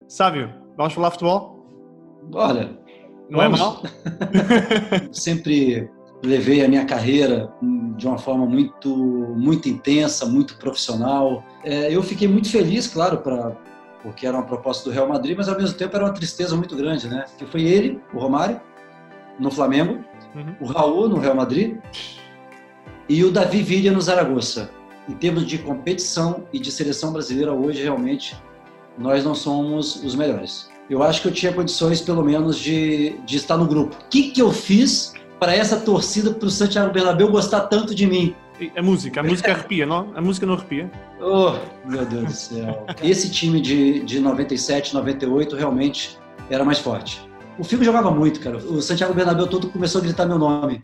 Sábio, vamos falar futebol? Olha, Não é vamos. mal? Sempre levei a minha carreira de uma forma muito intensa, muito profissional. Eu fiquei muito feliz, claro, porque era uma proposta do Real Madrid, mas ao mesmo tempo era uma tristeza muito grande, né? Que foi ele, o Romário, no Flamengo, o Raul no Real Madrid e o Davi Villa no Zaragoza. Em termos de competição e de seleção brasileira hoje, realmente, nós não somos os melhores. Eu acho que eu tinha condições, pelo menos, de estar no grupo. O que eu fiz para essa torcida, para o Santiago Bernabéu gostar tanto de mim? A música arrepia, não? A música não arrepia? Oh, meu Deus do céu. Esse time de 97, 98 realmente era mais forte. O Figo jogava muito, cara. O Santiago Bernabéu todo começou a gritar meu nome.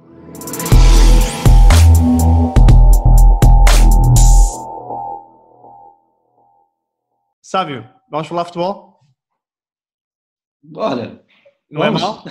Sábio, vamos falar futebol? Olha, Não é vamos. mal?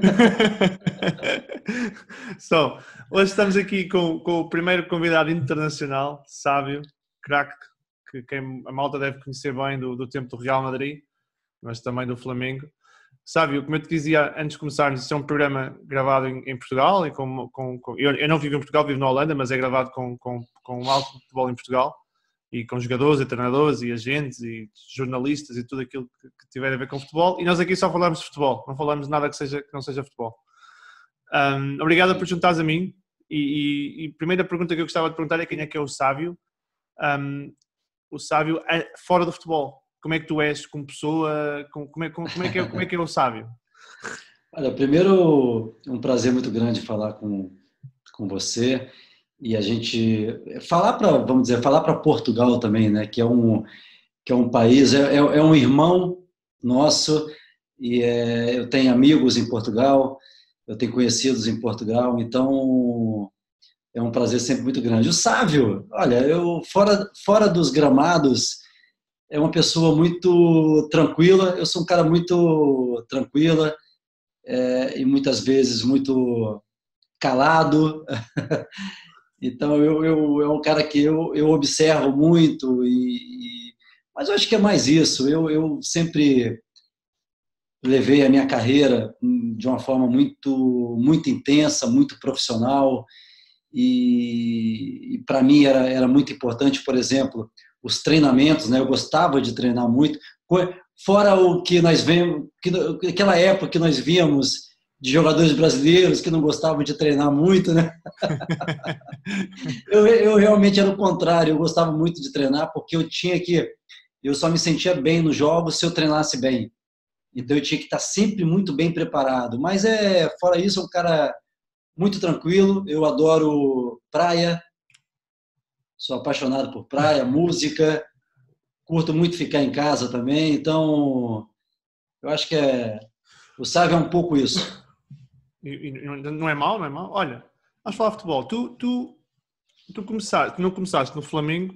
Hoje estamos aqui com o primeiro convidado internacional, Sábio, craque, que a malta deve conhecer bem do tempo do Real Madrid, mas também do Flamengo. Sábio, como eu te dizia antes de começarmos, isto é um programa gravado em Portugal, e eu não vivo em Portugal, vivo na Holanda, mas é gravado com um alto futebol em Portugal, e com jogadores, e treinadores, e agentes, e jornalistas, e tudo aquilo que tiver a ver com futebol. E nós aqui só falamos de futebol, não falamos de nada que não seja futebol. Obrigado por juntares a mim. E a primeira pergunta que eu gostava de perguntar é quem é que é o Sábio? O Sábio fora do futebol. Como é que tu és como pessoa? Como é que é o Sábio? Olha, primeiro, um prazer muito grande falar com você. E a gente falar para Portugal também, né? Que é um país, é um irmão nosso, e eu tenho amigos em Portugal, eu tenho conhecidos em Portugal, então é um prazer sempre muito grande. O Sávio, olha, eu fora dos gramados, é uma pessoa muito tranquila, eu sou um cara muito tranquila, e muitas vezes muito calado. Então, é um cara que eu observo muito, mas eu acho que é mais isso. Eu sempre levei a minha carreira de uma forma muito intensa, muito profissional, e para mim era muito importante, por exemplo, os treinamentos, né? Eu gostava de treinar muito, fora o que nós vemos, aquela época que nós víamos de jogadores brasileiros que não gostavam de treinar muito, né? Eu realmente era o contrário, eu gostava muito de treinar porque eu só me sentia bem nos jogos se eu treinasse bem. Então eu tinha que estar sempre muito bem preparado. Mas fora isso, é um cara muito tranquilo, eu adoro praia, sou apaixonado por praia, música, curto muito ficar em casa também, então eu acho que o Sávio é um pouco isso. Não é mal, não é mal. Olha, vamos falar de futebol. Tu não começaste no Flamengo,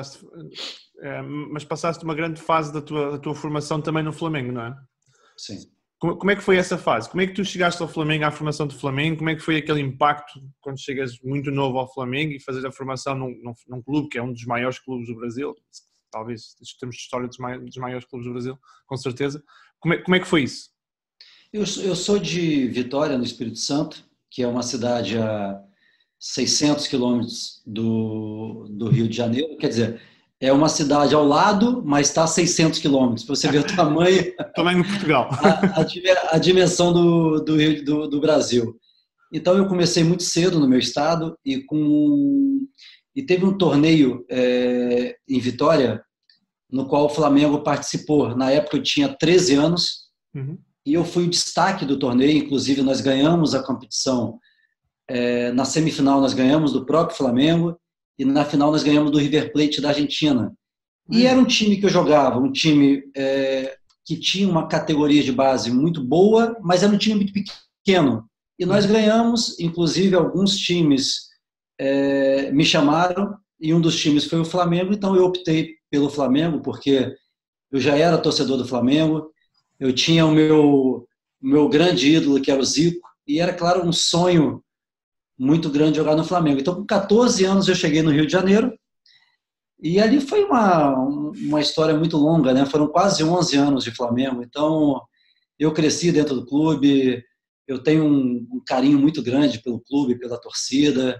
mas passaste uma grande fase da tua formação também no Flamengo, não é? Sim. Como é que foi essa fase? Como é que tu chegaste ao Flamengo, à formação do Flamengo? Como é que foi aquele impacto quando chegas muito novo ao Flamengo e fazes a formação num clube que é um dos maiores clubes do Brasil? Talvez, em termos de história, dos maiores clubes do Brasil, com certeza. Como é que foi isso? Eu sou de Vitória, no Espírito Santo, que é uma cidade a 600 quilômetros do Rio de Janeiro. Quer dizer, é uma cidade ao lado, mas está a 600 quilômetros. Para você ver o tamanho, Também em Portugal. a dimensão do Brasil. Então, eu comecei muito cedo no meu estado e teve um torneio em Vitória, no qual o Flamengo participou. Na época, eu tinha 13 anos. Uhum. E eu fui o destaque do torneio, inclusive nós ganhamos a competição. Na semifinal nós ganhamos do próprio Flamengo e na final nós ganhamos do River Plate da Argentina. E era um time que eu jogava, um time que tinha uma categoria de base muito boa, mas era um time muito pequeno. E nós ganhamos, inclusive alguns times me chamaram e um dos times foi o Flamengo, então eu optei pelo Flamengo porque eu já era torcedor do Flamengo. Eu tinha o meu grande ídolo, que era o Zico, e era, claro, um sonho muito grande jogar no Flamengo. Então, com 14 anos, eu cheguei no Rio de Janeiro E ali foi uma história muito longa, né? Foram quase 11 anos de Flamengo. Então, eu cresci dentro do clube, eu tenho um carinho muito grande pelo clube, pela torcida.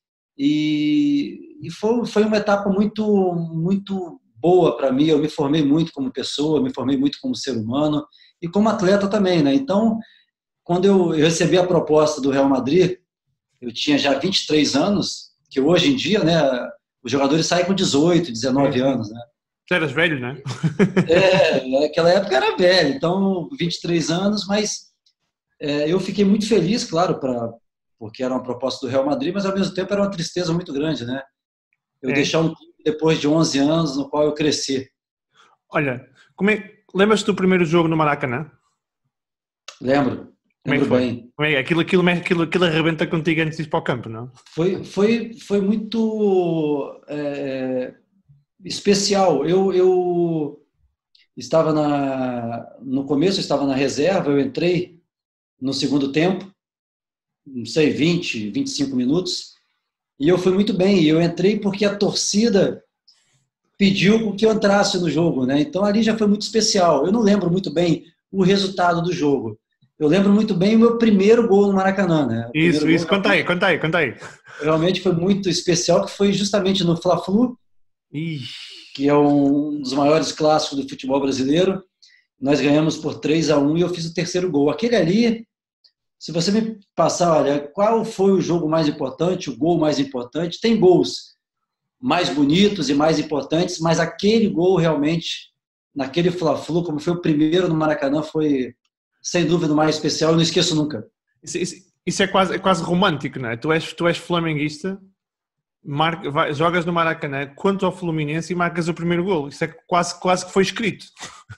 E foi uma etapa muito boa para mim. Eu me formei muito como pessoa, me formei muito como ser humano e como atleta também, né? Então, quando eu recebi a proposta do Real Madrid, eu tinha já 23 anos, que hoje em dia, né, os jogadores saem com 18, 19 anos, né? Você eras velho, né? Naquela época era velho, então 23 anos, mas eu fiquei muito feliz, claro, porque era uma proposta do Real Madrid, mas ao mesmo tempo era uma tristeza muito grande, né? Eu deixar um clube depois de 11 anos no qual eu cresci. Olha, lembras-te do primeiro jogo no Maracanã? Lembro bem. Aquilo arrebenta contigo antes de ir para o campo, não? Foi muito especial. Eu estava no começo, eu estava na reserva, eu entrei no segundo tempo, não sei, 20, 25 minutos, e eu fui muito bem. Eu entrei porque a torcida pediu que eu entrasse no jogo, né? Então ali já foi muito especial. Eu não lembro muito bem o resultado do jogo. Eu lembro muito bem o meu primeiro gol no Maracanã, né? Isso, conta aí. Realmente foi muito especial, que foi justamente no Fla-Flu, que é um dos maiores clássicos do futebol brasileiro. Nós ganhamos por 3-1 e eu fiz o terceiro gol. Aquele ali, se você me passar, olha, qual foi o jogo mais importante, o gol mais importante, tem gols mais bonitos e mais importantes, mas aquele gol realmente, naquele Fla-Flu, como foi o primeiro no Maracanã, foi sem dúvida o mais especial, eu não esqueço nunca. Isso é quase romântico, não é? Tu és flamenguista, jogas no Maracanã quanto ao Fluminense e marcas o primeiro golo. Isso é quase que foi escrito.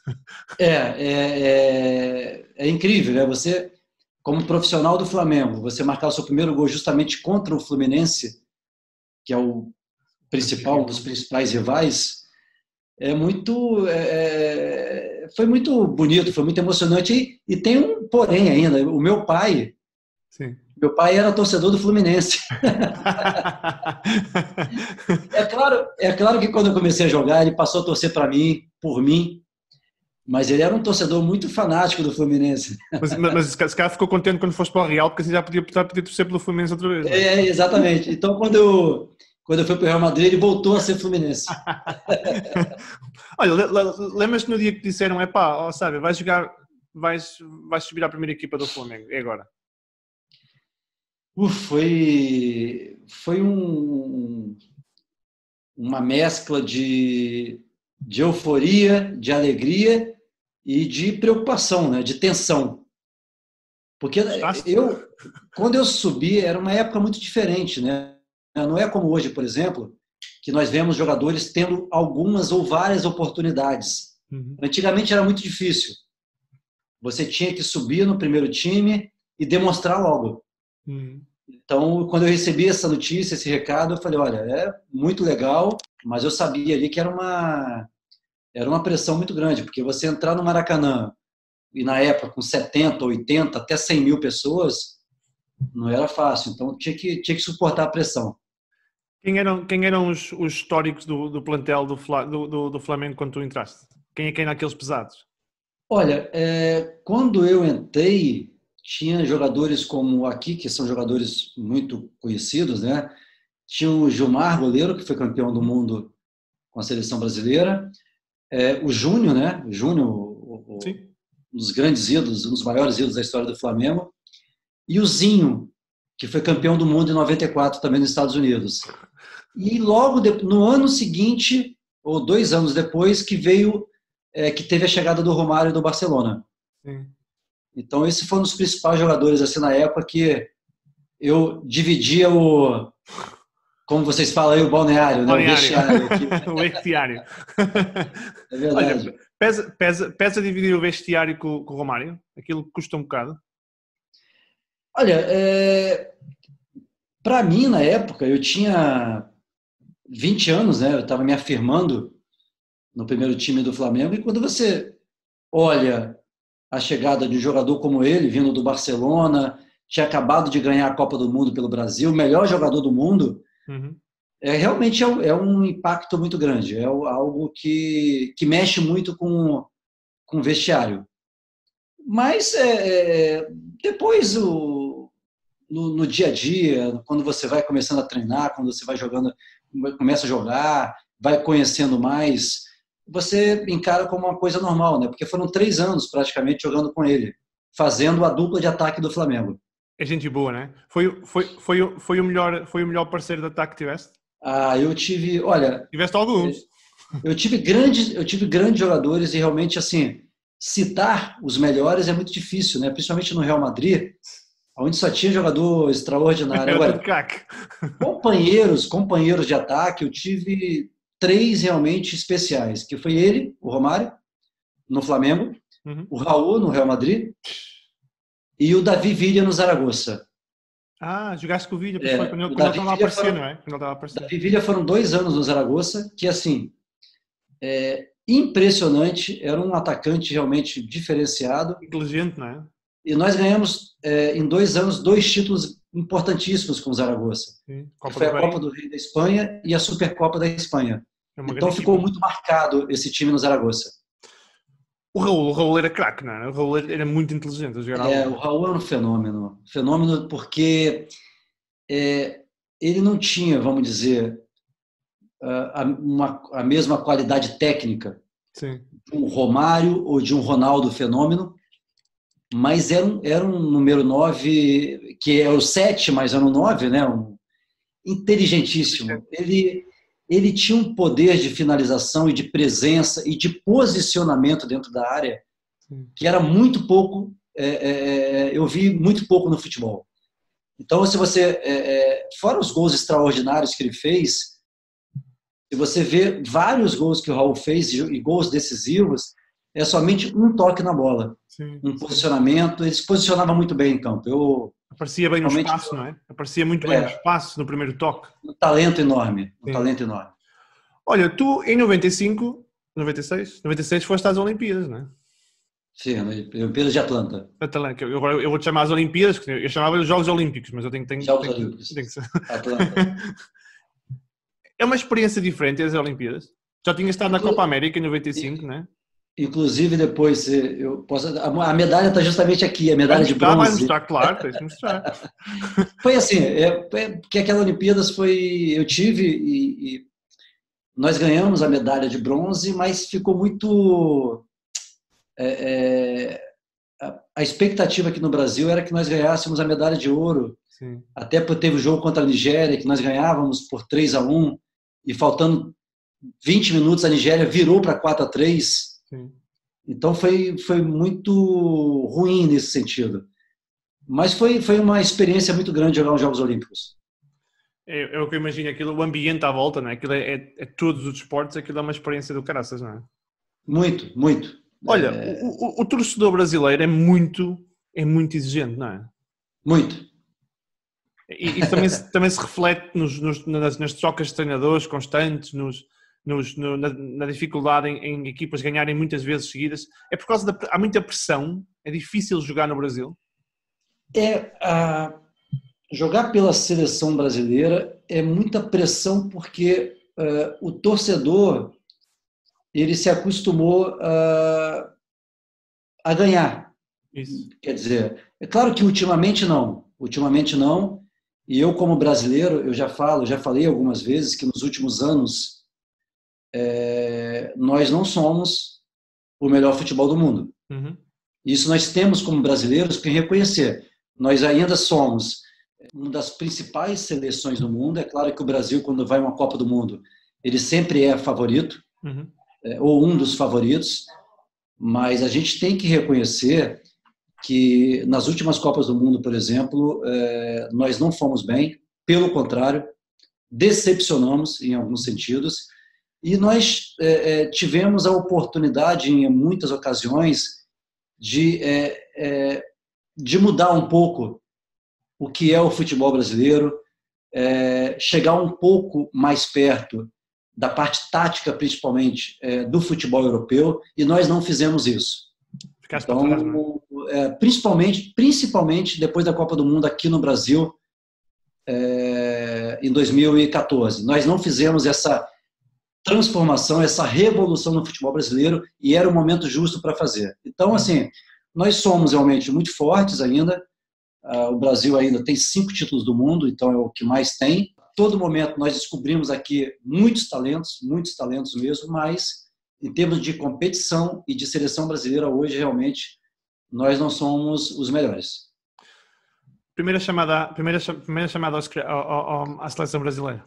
É incrível, né? Você, como profissional do Flamengo, você marcar o seu primeiro gol justamente contra o Fluminense, que é o principal, um dos principais rivais, foi muito bonito, foi muito emocionante. E tem um porém ainda, o meu pai era torcedor do Fluminense. É claro que quando eu comecei a jogar, ele passou a torcer por mim, mas ele era um torcedor muito fanático do Fluminense. Mas esse cara ficou contente quando foste para o Real, porque assim já podia torcer pelo Fluminense outra vez. Exatamente. Então, quando eu fui para o Real Madrid, ele voltou a ser Fluminense. Olha, lembras-te no dia que disseram, sabe, vais subir à primeira equipa do Flamengo, e agora? Foi uma mescla de euforia, de alegria e de preocupação, né? De tensão. Porque quando eu subi, era uma época muito diferente, né? Não é como hoje, por exemplo, que nós vemos jogadores tendo algumas ou várias oportunidades. Antigamente era muito difícil. Você tinha que subir no primeiro time e demonstrar logo. Então, quando eu recebi essa notícia, esse recado, eu falei, olha, é muito legal, mas eu sabia ali que era uma pressão muito grande, porque você entrar no Maracanã, e na época com 70, 80, até 100 mil pessoas, não era fácil. Então, tinha que suportar a pressão. Quem eram os históricos do plantel do Flamengo quando tu entraste? Quem eram aqueles pesados? Olha, quando eu entrei, tinha jogadores como aqui, que são jogadores muito conhecidos, né? Tinha o Gilmar, goleiro, que foi campeão do mundo com a seleção brasileira. O Júnior, né? O Júnior, um dos grandes ídolos, um dos maiores ídolos da história do Flamengo. E o Zinho, que foi campeão do mundo em 94 também nos Estados Unidos. E logo no ano seguinte, ou 2 anos depois, que teve a chegada do Romário do Barcelona. Então, esse foi um dos principais jogadores assim, na época que eu dividia como vocês falam aí, o balneário, né? O vestiário. O vestiário. É verdade. Olha, pesa dividir o vestiário com o Romário? Aquilo custa um bocado? Olha, para mim, na época, eu tinha 20 anos, né? Eu estava me afirmando no primeiro time do Flamengo, e quando você olha a chegada de um jogador como ele, vindo do Barcelona, tinha acabado de ganhar a Copa do Mundo pelo Brasil, o melhor jogador do mundo, realmente um impacto muito grande, algo que mexe muito com o vestiário. Mas depois, no dia a dia, quando você vai começando a treinar, quando você vai jogando, começa a jogar, vai conhecendo mais, você encara como uma coisa normal, né? Porque foram 3 anos praticamente jogando com ele, fazendo a dupla de ataque do Flamengo. É gente boa, né? Foi o melhor parceiro de ataque que tiveste? Eu tive, olha, Tiveste alguns. eu tive grandes jogadores e realmente, assim, citar os melhores é muito difícil, né? Principalmente no Real Madrid, onde só tinha jogador extraordinário. Era tudo Agora, craque. companheiros de ataque, eu tive 3 realmente especiais, que foi ele, o Romário, no Flamengo, Uhum. o Raul, no Real Madrid, e o Davi Villa, no Zaragoza. Jogaste com o Villa, foi quando ele estava a aparecer, não é? Quando ele estava a aparecer. Davi Villa foram 2 anos no Zaragoza, que assim, impressionante, era um atacante realmente diferenciado. Inteligente, não é? E nós ganhamos, em 2 anos, 2 títulos importantíssimos com o Zaragoza. Que foi a Copa do Rei da Espanha e a Supercopa da Espanha. Então ficou muito marcado esse time no Zaragoza. O Raul era craque, não é? O Raul era muito inteligente a jogar. O Raul era um fenômeno. Fenômeno porque ele não tinha, vamos dizer, a mesma qualidade técnica Sim. de um Romário ou de um Ronaldo fenômeno, mas era um número 9, que é o 7, mas era um 9, né? Inteligentíssimo. Ele tinha um poder de finalização e de presença e de posicionamento dentro da área que era muito pouco, eu vi muito pouco no futebol. Então, se você, fora os gols extraordinários que ele fez, se você vê vários gols que o Raul fez e gols decisivos, é somente um toque na bola, posicionamento. Ele se posicionava muito bem em campo. Aparecia bem no espaço, não é? Aparecia muito bem no espaço, no primeiro toque. Um talento enorme, talento enorme. Olha, tu em 96 foste às Olimpíadas, não é? Sim, Olimpíadas de Atlanta. Agora eu vou-te chamar às Olimpíadas, eu chamava os Jogos Olímpicos, mas eu tenho Jogos Olímpicos. Atlanta. É uma experiência diferente as Olimpíadas. Já tinha estado na Copa América em 95, não é? Inclusive, depois, a medalha está justamente aqui, a medalha de bronze. Vai mostrar, claro, tens de mostrar. Foi assim, porque aquela Olimpíadas eu tive e nós ganhamos a medalha de bronze, mas ficou muito... a expectativa aqui no Brasil era que nós ganhássemos a medalha de ouro. Sim. Até porque teve o jogo contra a Nigéria, que nós ganhávamos por 3-1, e faltando 20 minutos a Nigéria virou para 4-3. Sim. Então foi muito ruim nesse sentido. Mas foi uma experiência muito grande jogar os Jogos Olímpicos. É o que eu imagino, aquilo, o ambiente à volta, não é? Aquilo é todos os esportes, aquilo é uma experiência do caraças, não é? Muito, muito. Olha, o torcedor brasileiro é muito exigente, não é? Muito. E também se reflete nas trocas de treinadores constantes, na dificuldade em equipas ganharem muitas vezes seguidas. É por causa há muita pressão, é difícil jogar no Brasil? Jogar pela seleção brasileira é muita pressão porque o torcedor ele se acostumou a ganhar. Isso. Quer dizer, é claro que ultimamente não, e eu como brasileiro, eu já falei algumas vezes que nos últimos anos nós não somos o melhor futebol do mundo. Uhum. Isso nós temos como brasileiros que reconhecer. Nós ainda somos uma das principais seleções do mundo. É claro que o Brasil, quando vai a uma Copa do Mundo, ele sempre é favorito, ou um dos favoritos, mas a gente tem que reconhecer que nas últimas Copas do Mundo, por exemplo, nós não fomos bem, pelo contrário, decepcionamos em alguns sentidos, e nós tivemos a oportunidade, em muitas ocasiões, de mudar um pouco o que é o futebol brasileiro, chegar um pouco mais perto da parte tática, principalmente, do futebol europeu, e nós não fizemos isso. Então, trás, principalmente depois da Copa do Mundo aqui no Brasil, em 2014. Nós não fizemos essa transformação, essa revolução no futebol brasileiro e era o momento justo para fazer. Então, assim, nós somos realmente muito fortes ainda. O Brasil ainda tem 5 títulos do mundo, então é o que mais tem. Todo momento nós descobrimos aqui muitos talentos mesmo, mas em termos de competição e de seleção brasileira hoje, realmente, nós não somos os melhores. Primeira chamada à seleção brasileira.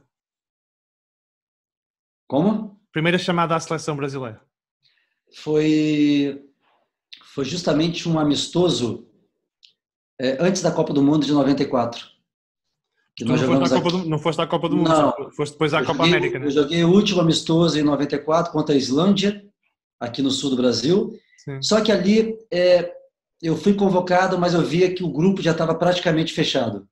Como? Primeira chamada à seleção brasileira. Foi justamente um amistoso antes da Copa do Mundo de 94. Que nós não foste à Copa do Mundo, não, foste depois à Copa América, né? Eu joguei o último amistoso em 94 contra a Islândia, aqui no sul do Brasil. Sim. Só que ali eu fui convocado, mas eu via que o grupo já estava praticamente fechado.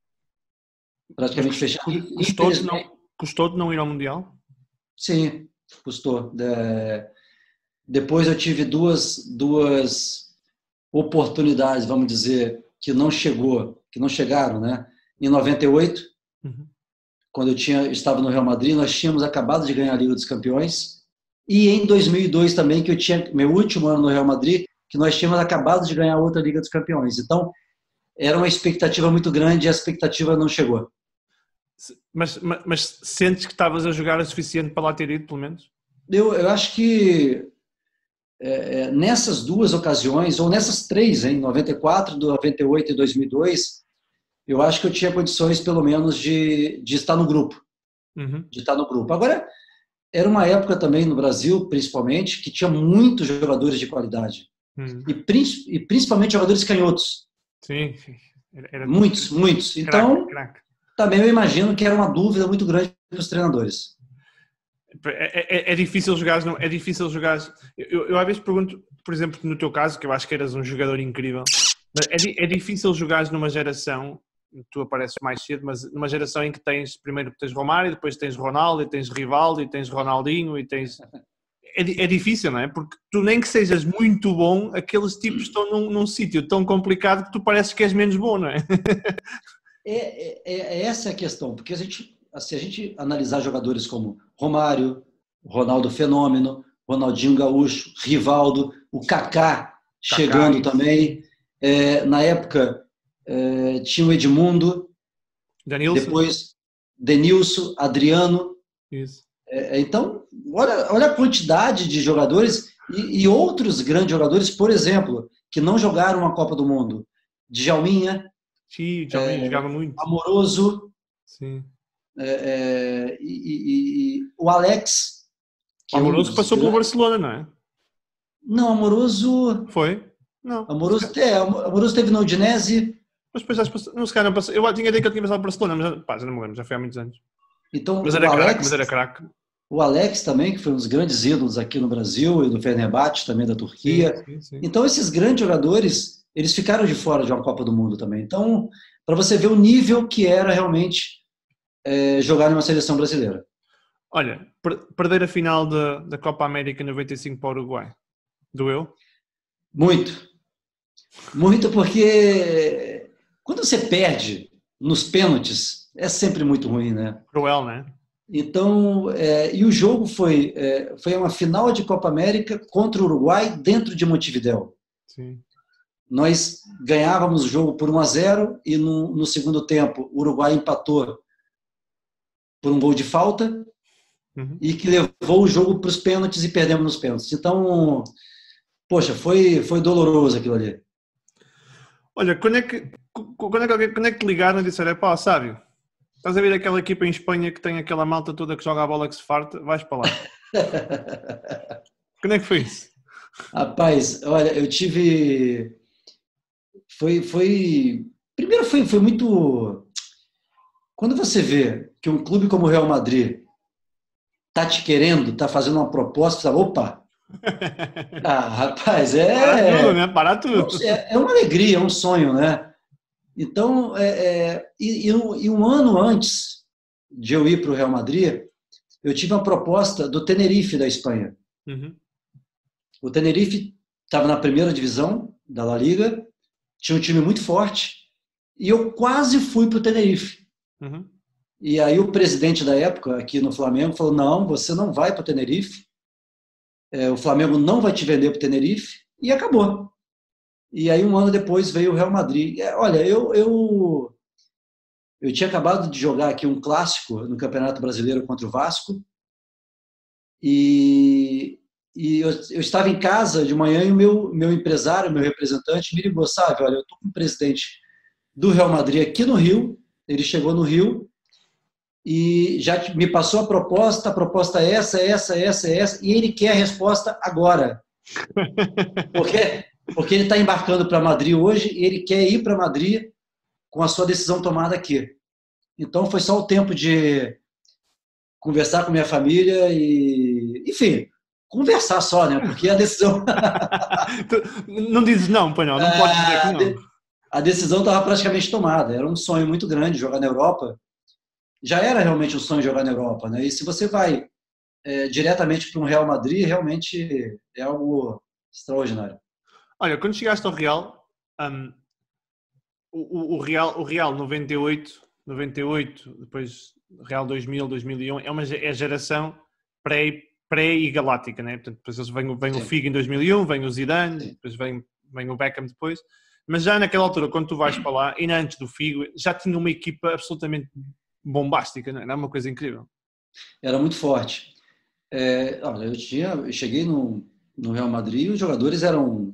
Custou de não ir ao Mundial? Sim, custou. Depois eu tive duas oportunidades, vamos dizer, que não chegaram, né? Em 98, quando eu estava no Real Madrid, nós tínhamos acabado de ganhar a Liga dos Campeões. E em 2002 também, que eu tinha meu último ano no Real Madrid, que nós tínhamos acabado de ganhar outra Liga dos Campeões. Então, era uma expectativa muito grande e a expectativa não chegou. Mas sentes que estavas a jogar o suficiente para lá ter ido, pelo menos? Eu acho que nessas duas ocasiões, ou nessas três, em 94, 98 e 2002, eu acho que eu tinha condições, pelo menos, de estar no grupo. De estar no grupo. Agora, era uma época também no Brasil, principalmente, que tinha muitos jogadores de qualidade. E principalmente jogadores canhotos. Sim. Muitos. Então, também eu imagino que era uma dúvida muito grande para os treinadores. É difícil jogar. Eu às vezes pergunto, por exemplo, no teu caso, que eu acho que eras um jogador incrível, mas é difícil jogar numa geração, tu apareces mais cedo, mas numa geração em que primeiro tens Romário, depois tens Ronaldo, e tens Rivaldo, e tens Ronaldinho, e tens... É difícil, não é? Porque tu, nem que sejas muito bom, aqueles tipos estão num sítio tão complicado que tu pareces que és menos bom, não é? Essa é a questão, porque se a gente analisar jogadores como Romário, Ronaldo Fenômeno, Ronaldinho Gaúcho, Rivaldo, o Kaká chegando também, na época tinha o Edmundo, Denilson. Depois Denilson, Adriano. Isso. Então, olha a quantidade de jogadores e outros grandes jogadores, por exemplo, que não jogaram a Copa do Mundo. Djalminha. Sim, Djalminha jogava muito. Amoroso. Sim. E o Alex. O Amoroso passou pelo Barcelona, não é? Não, Amoroso... Foi? Não. Amoroso teve na Udinese. Mas depois não se calhar não passou. Eu tinha ideia que ele tinha passado por Barcelona, mas já não me lembro, já foi há muitos anos. Então, mas era craque. O Alex também, que foi um dos grandes ídolos aqui no Brasil, e do Fenerbahçe também da Turquia. Sim. Então, esses grandes jogadores, eles ficaram de fora de uma Copa do Mundo também. Então, para você ver o nível que era realmente jogar numa seleção brasileira. Olha, perder a final da Copa América em 95 para o Uruguai, doeu? Muito. Muito, porque quando você perde nos pênaltis, é sempre muito ruim, né? Cruel, né? Então, e o jogo foi uma final de Copa América contra o Uruguai dentro de Montevidéu. Sim. Nós ganhávamos o jogo por 1-0 e no segundo tempo o Uruguai empatou por um gol de falta e que levou o jogo para os pênaltis e perdemos nos pênaltis. Então, poxa, foi doloroso aquilo ali. Olha, quando é que te ligaram e disseram, pá, Sábio, estás a ver aquela equipa em Espanha que tem aquela malta toda que joga a bola que se farta? Vais para lá. Quando é que foi isso? Rapaz, olha, eu tive... Primeiro foi muito... Quando você vê que um clube como o Real Madrid tá te querendo, tá fazendo uma proposta, você fala, opa! Rapaz, Para tudo. É uma alegria, é um sonho, né? Então, um ano antes de eu ir para o Real Madrid, eu tive uma proposta do Tenerife, da Espanha. O Tenerife estava na primeira divisão da La Liga, tinha um time muito forte, e eu quase fui para o Tenerife. E aí o presidente da época, aqui no Flamengo, falou, não, você não vai para o Tenerife, o Flamengo não vai te vender para o Tenerife, e acabou. E aí, um ano depois, veio o Real Madrid. Olha, eu tinha acabado de jogar aqui um clássico no Campeonato Brasileiro contra o Vasco, e eu estava em casa de manhã e o meu empresário, meu representante, me ligou, sabe, olha, eu estou com o presidente do Real Madrid aqui no Rio, ele chegou no Rio e já me passou a proposta é essa, e ele quer a resposta agora. Porque ele está embarcando para Madrid hoje e ele quer ir para Madrid com a sua decisão tomada aqui. Então foi só o tempo de conversar com minha família e, enfim, conversar só, né? Porque a decisão... Não dizes não, pai, não pode dizer que não. A decisão estava praticamente tomada. Era um sonho muito grande jogar na Europa. Já era realmente um sonho jogar na Europa, né? E se você vai diretamente para um Real Madrid, realmente é algo extraordinário. Olha, quando chegaste ao Real, o Real 98, depois Real 2000, 2001, é a geração pré e galáctica, né? Portanto, depois vem o Figo em 2001, vem o Zidane, depois vem o Beckham depois. Mas já naquela altura, quando tu vais para lá, ainda antes do Figo, já tinha uma equipa absolutamente bombástica, não é? Era uma coisa incrível. Era muito forte. Eu cheguei no Real Madrid e os jogadores eram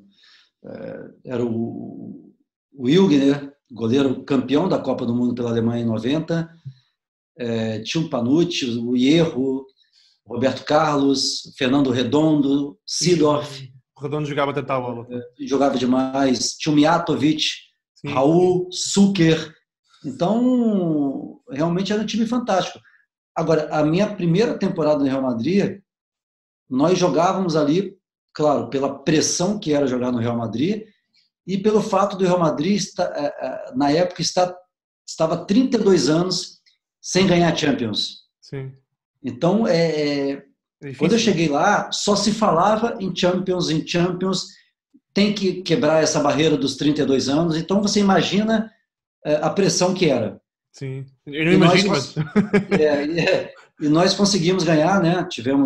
o Wilgner, goleiro campeão da Copa do Mundo pela Alemanha em 90, tinha o Panucci, o Hierro, Roberto Carlos, Fernando Redondo, Seedorf. O Redondo jogava até a bola. Jogava demais. Tinha o Mijatovic, Raul, Zucker. Então, realmente era um time fantástico. Agora, a minha primeira temporada no Real Madrid, nós jogávamos ali, claro, pela pressão que era jogar no Real Madrid e pelo fato do Real Madrid, na época, estava 32 anos sem ganhar Champions. Sim. Então, quando eu cheguei lá, só se falava em Champions, tem que quebrar essa barreira dos 32 anos. Então, você imagina a pressão que era. Sim, eu não imagino, mas... E nós conseguimos ganhar, né?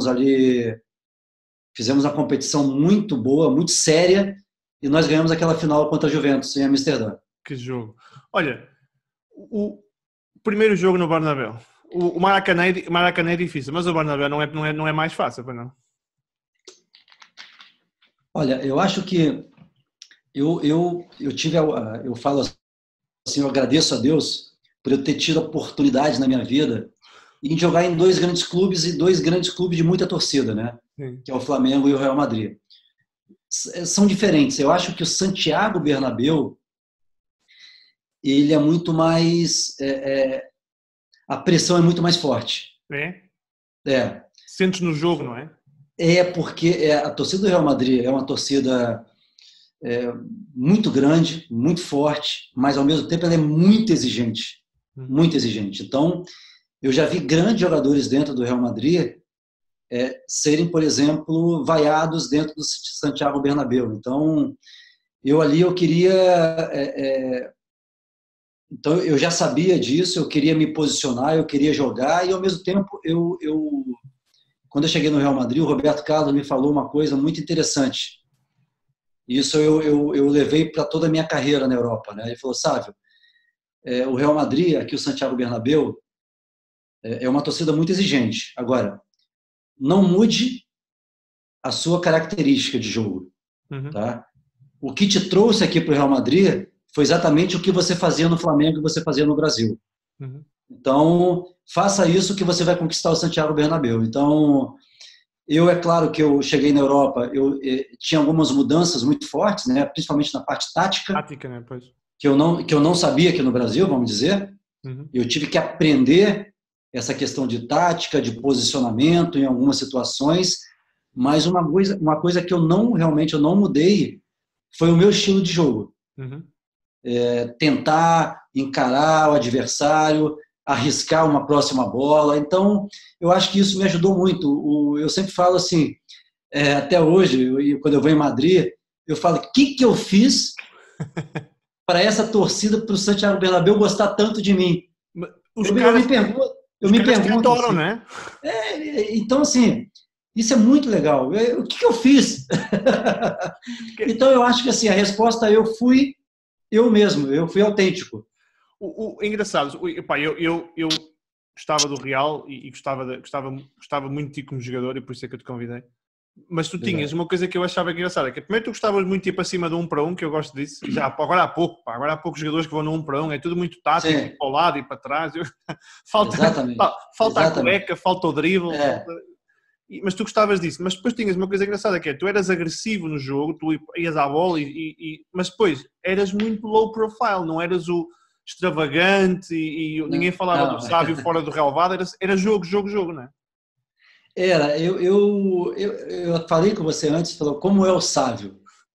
Fizemos uma competição muito boa, muito séria, e nós ganhamos aquela final contra a Juventus em Amsterdã. Que jogo. Olha, o primeiro jogo no Bernabéu, o Maracanã é difícil, mas o Bernabéu não é mais fácil, não? Olha, eu acho que eu falo assim, eu agradeço a Deus por eu ter tido a oportunidade na minha vida de jogar em dois grandes clubes de muita torcida, né? Sim. Que é o Flamengo e o Real Madrid. São diferentes. Eu acho que o Santiago Bernabéu ele é muito mais... a pressão é muito mais forte. É? Sentes no jogo, não é? Porque a torcida do Real Madrid é uma torcida muito grande, muito forte, mas ao mesmo tempo ela é muito exigente. Muito exigente. Então, eu já vi grandes jogadores dentro do Real Madrid serem, por exemplo, vaiados dentro do Santiago Bernabéu. Então, eu queria... Então, eu já sabia disso, eu queria me posicionar, eu queria jogar, e ao mesmo tempo, quando eu cheguei no Real Madrid, o Roberto Carlos me falou uma coisa muito interessante. Isso eu levei para toda a minha carreira na Europa, né? Ele falou, Sávio, o Real Madrid, aqui o Santiago Bernabéu, é uma torcida muito exigente. Agora, não mude a sua característica de jogo. Tá? O que te trouxe aqui para o Real Madrid foi exatamente o que você fazia no Flamengo e você fazia no Brasil. Então, faça isso que você vai conquistar o Santiago Bernabéu. Então, é claro que eu cheguei na Europa, eu tinha algumas mudanças muito fortes, né? Principalmente na parte tática. Tática, né? Pois. Que eu não sabia aqui no Brasil, vamos dizer. Eu tive que aprender essa questão de tática, de posicionamento em algumas situações, mas uma coisa que eu não mudei foi o meu estilo de jogo. Tentar encarar o adversário, arriscar uma próxima bola. Então, eu acho que isso me ajudou muito. Eu sempre falo assim, até hoje, quando eu vou em Madrid, eu falo, o que eu fiz para essa torcida, para o Santiago Bernabéu gostar tanto de mim? Os caras... me perguntam, eu Os me caras te pergunto adoram, assim, não é? então assim, isso é muito legal. O que eu fiz? Então eu acho que assim, a resposta eu fui eu mesmo, eu fui autêntico. Engraçado, epá, eu gostava do Real e gostava muito de ti como jogador e por isso é que eu te convidei. Mas tu tinhas Obrigado. uma coisa que eu achava engraçada, que primeiro tu gostavas muito de ir para cima do 1 para 1, que eu gosto disso. Já, agora há pouco, pá, agora há poucos jogadores que vão no 1 para 1, é tudo muito tático, ir Sim, para o lado e para trás. Falta, exatamente. falta a Exatamente. cueca, falta o drible, É, mas tu gostavas disso. Mas depois tinhas uma coisa engraçada, que é, tu eras agressivo no jogo, tu ias à bola, mas depois eras muito low profile, não eras o extravagante e ninguém não, falava do não. sábio fora do relvado, era jogo, jogo, jogo, não é? Era, eu falei com você antes, falou como é o sábio.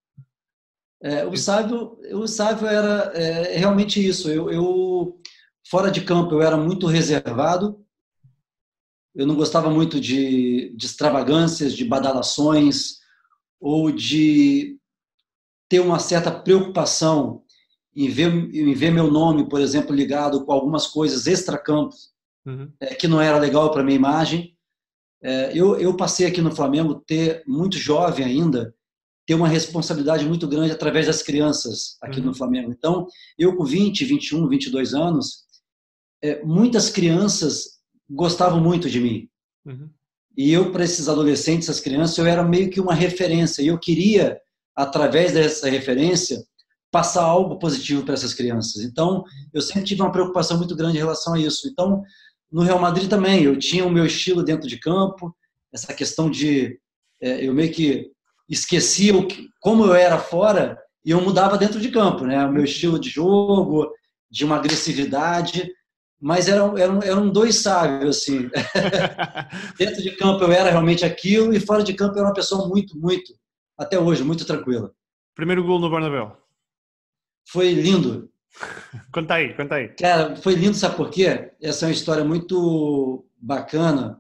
O sábio era realmente isso. Fora de campo, eu era muito reservado. Eu não gostava muito de extravagâncias, de badalações ou de ter uma certa preocupação em ver meu nome, por exemplo, ligado com algumas coisas extracampo, Uhum. que não era legal para minha imagem. Eu passei aqui no Flamengo, ter muito jovem ainda, ter uma responsabilidade muito grande através das crianças aqui no Uhum. Flamengo. Então, eu com 20, 21, 22 anos, muitas crianças gostavam muito de mim. Uhum. E eu, para esses adolescentes, essas crianças, eu era meio que uma referência. E eu queria, através dessa referência, passar algo positivo para essas crianças. Então, eu sempre tive uma preocupação muito grande em relação a isso. Então, no Real Madrid também, eu tinha o meu estilo dentro de campo, essa questão de... eu meio que esquecia como eu era fora e eu mudava dentro de campo, né? O meu estilo de jogo, de uma agressividade, mas eram dois sábios, assim. Dentro de campo eu era realmente aquilo e fora de campo eu era uma pessoa muito, muito, até hoje, muito tranquila. Primeiro gol no Bernabéu. Foi lindo. Conta aí, conta aí. Cara, foi lindo, sabe por quê? Essa é uma história muito bacana.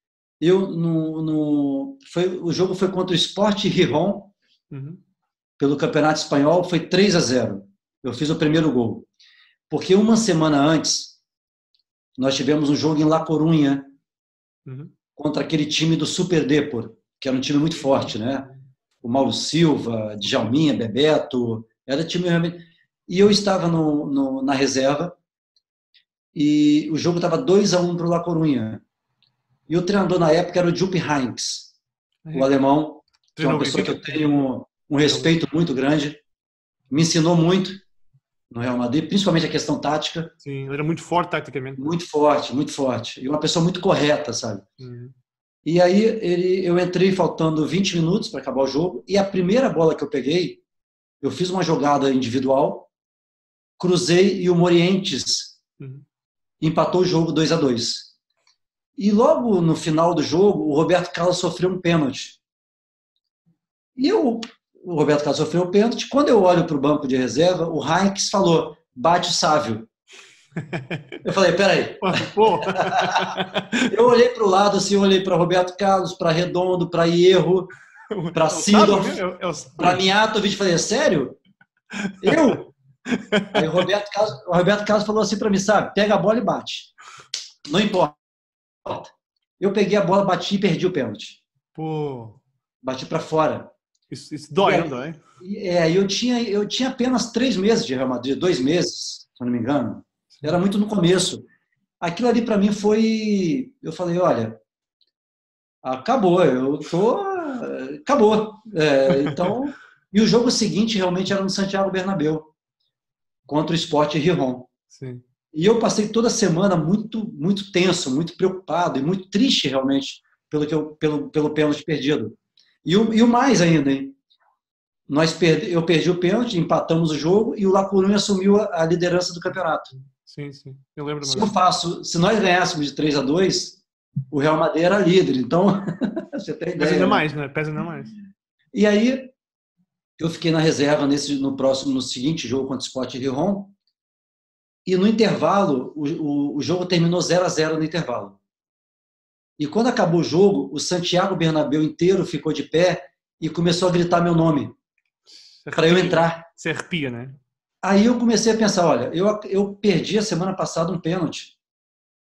O jogo foi contra o Sport Gijón, Uhum. pelo Campeonato Espanhol, foi 3-0. Eu fiz o primeiro gol. Porque uma semana antes, nós tivemos um jogo em La Coruña, Uhum. contra aquele time do Super Depor, que era um time muito forte, né? O Mauro Silva, Djalminha, Bebeto, era time realmente... E eu estava na reserva e o jogo estava 2-1 para o La Coruña. E o treinador na época era o Jupp Heynckes, o alemão, que é uma pessoa que eu tenho um respeito muito grande, me ensinou muito no Real Madrid, principalmente a questão tática. Sim, ele era muito forte taticamente. Muito forte, muito forte. E uma pessoa muito correta, sabe? Uhum. E aí eu entrei faltando 20 minutos para acabar o jogo e a primeira bola que eu peguei, eu fiz uma jogada individual, cruzei e o Morientes empatou o jogo 2-2. E logo no final do jogo, o Roberto Carlos sofreu um pênalti. E o Roberto Carlos sofreu um pênalti. Quando eu olho para o banco de reserva, o Heynckes falou, bate o Sávio. Eu falei, peraí. Eu olhei para o lado, assim, eu olhei para Roberto Carlos, para Redondo, para Hierro, para Seedorf, para Mijatovic. Falei, sério? Eu? Aí o Roberto Carlos falou assim para mim, sabe, pega a bola e bate. Não importa. Eu peguei a bola, bati e perdi o pênalti. Pô. Bati para fora. Isso dói, não dói? Eu tinha apenas 3 meses de Real Madrid, 2 meses, se eu não me engano. Era muito no começo. Aquilo ali para mim foi... Eu falei, olha, acabou, acabou. Então, e o jogo seguinte realmente era no Santiago Bernabéu, contra o Sport Gijón. Sim. E eu passei toda a semana muito, muito tenso, muito preocupado e muito triste realmente pelo pênalti perdido. E o mais ainda, hein? Eu perdi o pênalti, empatamos o jogo e o La Coruña assumiu a liderança do campeonato. Sim, sim. Eu lembro. Se nós ganhássemos de 3-2, o Real Madrid era líder. Então, você tem ideia. Pesa ainda mais, né? Pesa ainda mais. E aí, eu fiquei na reserva no seguinte jogo contra o Sport Gijón. E no intervalo, o jogo terminou 0-0 no intervalo. E quando acabou o jogo, o Santiago Bernabéu inteiro ficou de pé e começou a gritar meu nome para eu entrar. Você arrepia, né? Aí eu comecei a pensar, olha, eu perdi a semana passada um pênalti.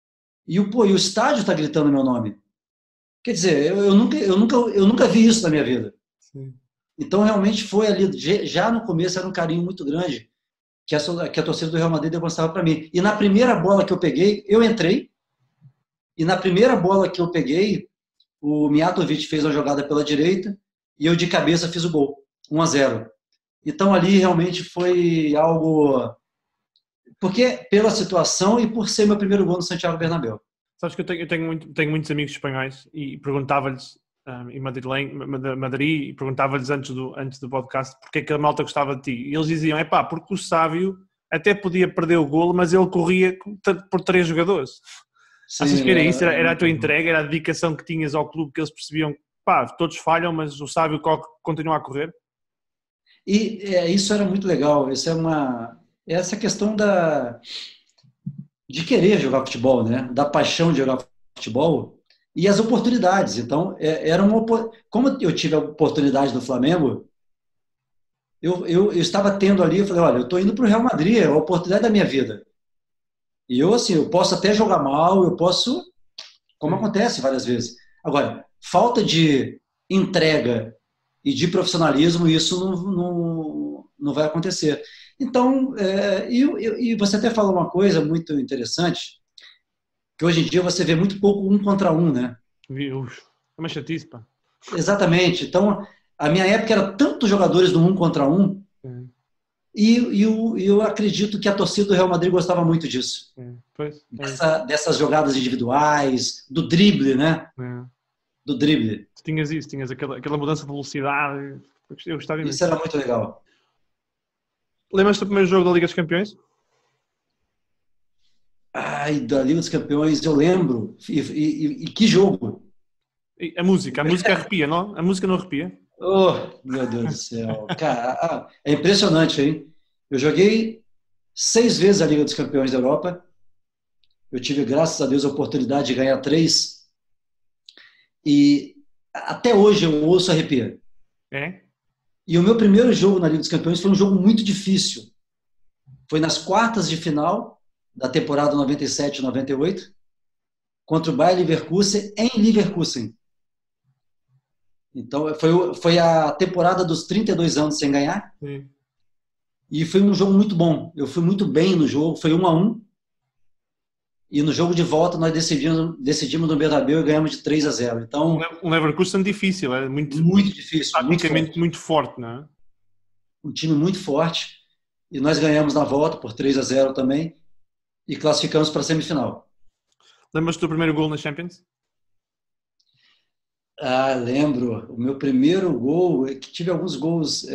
e o estádio está gritando meu nome. Quer dizer, eu nunca vi isso na minha vida. Sim. Então, realmente foi ali, já no começo era um carinho muito grande que a torcida do Real Madrid demonstrava para mim. E na primeira bola que eu peguei, eu entrei, e na primeira bola que eu peguei, o Mijatovic fez uma jogada pela direita, e eu de cabeça fiz o gol, 1-0. Então, ali realmente foi algo... Porque pela situação e por ser meu primeiro gol no Santiago Bernabéu. Sabes que eu tenho muitos amigos espanhóis e perguntava-lhes em Madrid, e perguntava-lhes antes do podcast porque é que a malta gostava de ti. E eles diziam, porque o Sávio até podia perder o golo, mas ele corria por 3 jogadores. Sim, achas que era isso? Era a tua entrega? Era a dedicação que tinhas ao clube, que eles percebiam que todos falham, mas o Sávio continua a correr? E isso era muito legal. Essa questão de querer jogar futebol, né? Da paixão de jogar futebol e as oportunidades. Então, como eu tive a oportunidade no Flamengo, eu estava tendo ali, eu falei, olha, eu estou indo para o Real Madrid, é a oportunidade da minha vida. E eu posso até jogar mal, como acontece várias vezes. Agora, falta de entrega e de profissionalismo, isso não vai acontecer. Então, e você até falou uma coisa muito interessante, que hoje em dia você vê muito pouco 1 contra 1, né? É uma chatice, pá. Exatamente. Então, a minha época era tantos jogadores no 1 contra 1, e eu acredito que a torcida do Real Madrid gostava muito disso. Dessas jogadas individuais, do drible, né? Do drible. Tu tinhas aquela mudança de velocidade. Eu gostava disso. Isso era muito legal. Lembras-te do primeiro jogo da Liga dos Campeões? Ai, da Liga dos Campeões, eu lembro. E que jogo? A música arrepia, não? A música não arrepia? Oh, meu Deus do céu. Cara, é impressionante, hein? Eu joguei 6 vezes a Liga dos Campeões da Europa. Eu tive, graças a Deus, a oportunidade de ganhar 3. E até hoje eu ouço arrepia. É? E o meu primeiro jogo na Liga dos Campeões foi um jogo muito difícil. Foi nas quartas de final da temporada 97-98, contra o Bayer Leverkusen, em Leverkusen. Então, foi a temporada dos 32 anos sem ganhar. Sim. E foi um jogo muito bom. Eu fui muito bem no jogo, foi 1-1. E no jogo de volta nós decidimos no Bernabéu e ganhamos de 3-0. Então, um Leverkusen difícil, é muito difícil. Taticamente muito forte, não é? Um time muito forte. E nós ganhamos na volta por 3-0 também. E classificamos para a semifinal. Lembras-te do primeiro gol na Champions? Lembro. O meu primeiro gol, que tive alguns gols.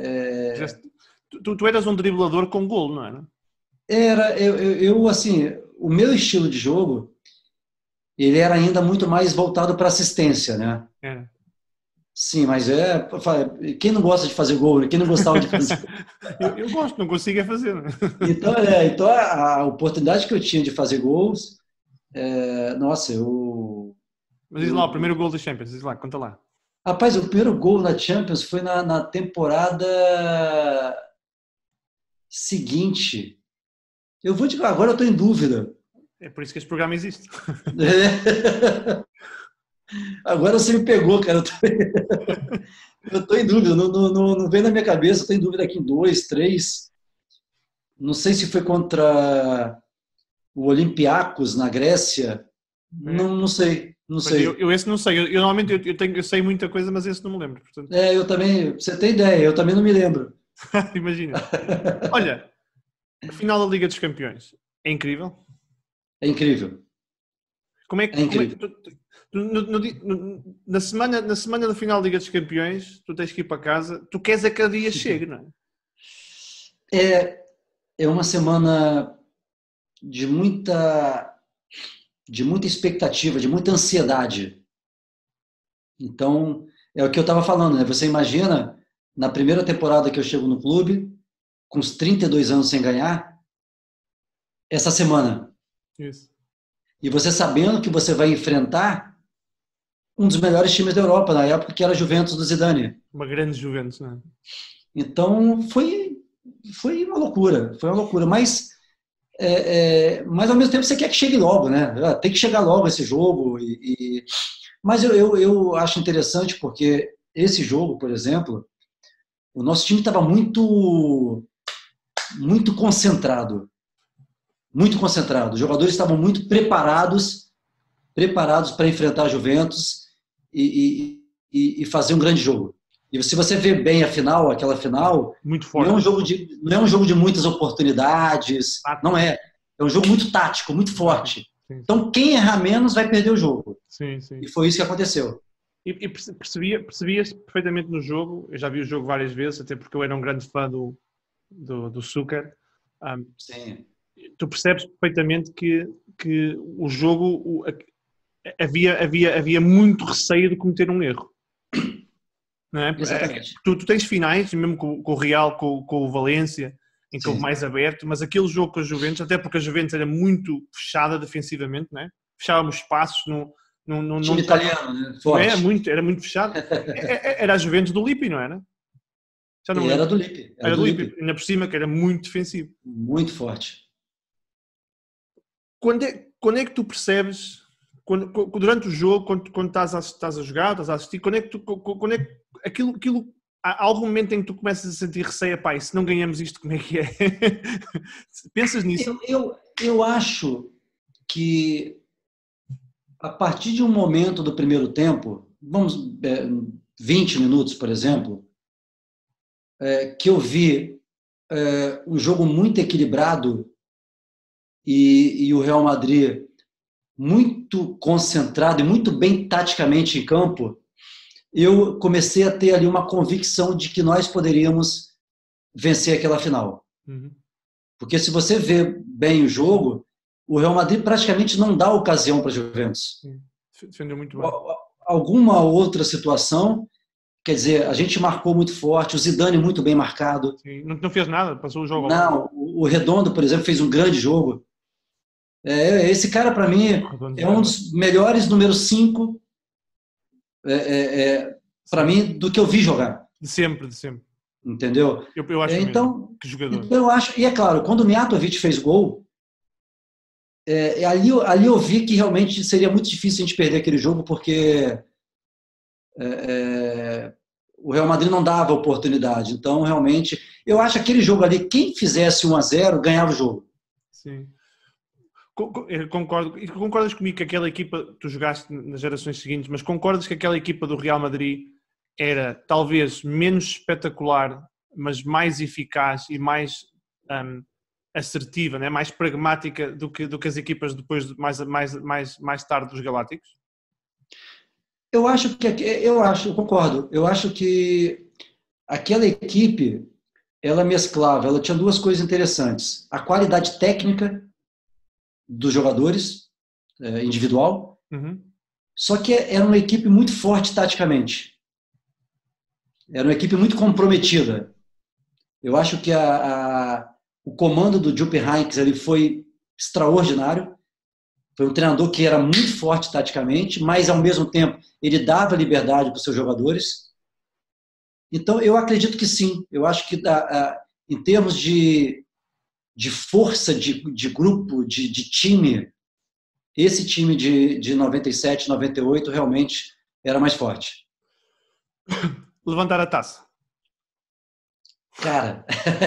Tu eras um driblador com gol, não era? Era. Eu assim, o meu estilo de jogo, ele era ainda muito mais voltado para assistência, né? Era. Sim, mas quem não gosta de fazer gol? Quem não gostava de fazer? eu gosto, não consigo fazer. Né? Então a oportunidade que eu tinha de fazer gols, nossa, Mas diz lá, o primeiro gol da Champions, diz lá, conta lá. Rapaz, o primeiro gol na Champions foi na temporada seguinte. Eu vou te agora eu estou em dúvida. É por isso que esse programa existe. Agora você me pegou, cara. Eu estou em dúvida, não vem na minha cabeça, estou em dúvida aqui em 2, 3. Não sei se foi contra o Olympiacos na Grécia. Não sei. Não sei. Eu esse não sei. Eu normalmente eu sei muita coisa, mas esse não me lembro. Portanto... eu também. Você tem ideia? Eu também não me lembro. Imagina. Olha, a final da Liga dos Campeões é incrível. É incrível. Como é que na semana da final da Liga dos Campeões, tu tens que ir para casa, tu queres que a dia chegue, não é? É uma semana de muita expectativa, de muita ansiedade. Então, é o que eu estava falando, né? Você imagina, na primeira temporada que eu chego no clube, com os 32 anos sem ganhar, essa semana. Isso. E você sabendo que você vai enfrentar um dos melhores times da Europa, na época que era a Juventus do Zidane. Uma grande Juventus, não é? Então, foi uma loucura. Foi uma loucura. Mas mas ao mesmo tempo você quer que chegue logo, né? Tem que chegar logo esse jogo. Mas eu acho interessante porque esse jogo, por exemplo, o nosso time estava muito concentrado. Muito concentrado. Os jogadores estavam muito preparados para enfrentar a Juventus e fazer um grande jogo. E se você vê bem aquela final, muito forte. Não é um jogo de muitas oportunidades, não é. É um jogo muito tático, muito forte. Sim. Então, quem errar menos vai perder o jogo. Sim. E foi isso que aconteceu. E percebia-se perfeitamente no jogo, eu já vi o jogo várias vezes, até porque eu era um grande fã do Šuker. Sim. Tu percebes perfeitamente que o jogo havia muito receio de cometer um erro. Não é? Exatamente. Tu tens finais, mesmo com o Real, com o Valência, em que houve mais aberto, mas aquele jogo com a Juventus, até porque a Juventus era muito fechada defensivamente, não é? Fechávamos espaços no time italiano, né? Forte. Era muito fechado. Era a Juventus do Lippi, não era? Já não era do Lippi. Era do Lippi, ainda por cima, que era muito defensivo. Muito forte. Quando é que tu percebes, durante o jogo, quando estás a jogar, estás a assistir, quando é que aquilo há algum momento em que tu começas a sentir receio, pá, e se não ganhamos isto, como é que é? Pensas nisso? Eu acho que a partir de um momento do primeiro tempo, 20 minutos, por exemplo, que eu vi um jogo muito equilibrado e o Real Madrid muito concentrado e muito bem taticamente em campo, eu comecei a ter ali uma convicção de que nós poderíamos vencer aquela final. Uhum. Porque se você vê bem o jogo, o Real Madrid praticamente não dá ocasião para a Juventus. Defendeu muito bem. Alguma outra situação, quer dizer, a gente marcou muito forte, o Zidane muito bem marcado. Sim, não fez nada, passou o jogo. Não, o Redondo, por exemplo, fez um grande jogo. Esse cara, para mim, é um dos melhores número 5 para mim, do que eu vi jogar. De sempre. Entendeu? Eu acho então, que jogador. Então eu acho, e é claro, quando o Mijatovic fez gol, ali eu vi que realmente seria muito difícil a gente perder aquele jogo, porque o Real Madrid não dava oportunidade. Então, realmente, eu acho que aquele jogo ali, quem fizesse 1-0, ganhava o jogo. Sim. Concordo. E concordas comigo que aquela equipa, tu jogaste nas gerações seguintes, mas concordas que aquela equipa do Real Madrid era talvez menos espetacular, mas mais eficaz e mais assertiva, né? Mais pragmática do que as equipas depois, mais tarde, dos Galácticos? Eu concordo. Eu acho que aquela equipe, ela mesclava, ela tinha duas coisas interessantes. A qualidade técnica dos jogadores, individual, só que era uma equipe muito forte taticamente. Era uma equipe muito comprometida. Eu acho que o comando do Jupp Heynckes ele foi extraordinário. Foi um treinador que era muito forte taticamente, mas, ao mesmo tempo, ele dava liberdade para os seus jogadores. Então, eu acredito que sim. Eu acho que, em termos de força de grupo, de time, esse time de 97, 98 realmente era mais forte. Levantar a taça. Cara,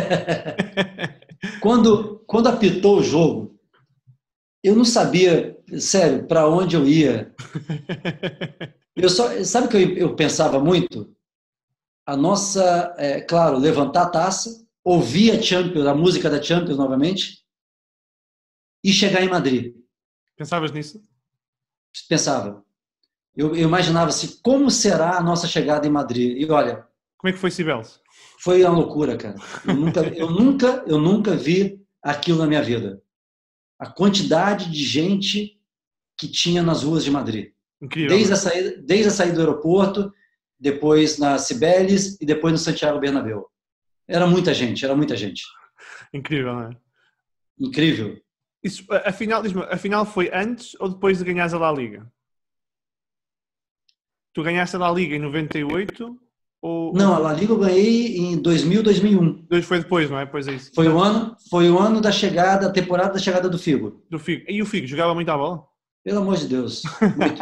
quando apitou o jogo, eu não sabia, sério, para onde eu ia. Sabe o que eu pensava muito? A nossa, claro, levantar a taça, ouvir a música da Champions novamente e chegar em Madrid. Pensavas nisso? Pensava. Eu imaginava assim, como será a nossa chegada em Madrid? E olha... Como é que foi, Cibeles? Foi uma loucura, cara. Eu nunca vi aquilo na minha vida. A quantidade de gente que tinha nas ruas de Madrid. Incrível. Desde a saída do aeroporto, depois na Cibeles e depois no Santiago Bernabéu. Era muita gente. Incrível, não é? Incrível. Isso, afinal foi antes ou depois de ganhares a La Liga? Tu ganhaste a La Liga em 98 Não, a La Liga eu ganhei em 2000, 2001. Foi depois, não é? Pois é isso. Foi o ano da chegada, a temporada da chegada do Figo. Do Figo. E o Figo jogava muito à bola? Pelo amor de Deus, muito.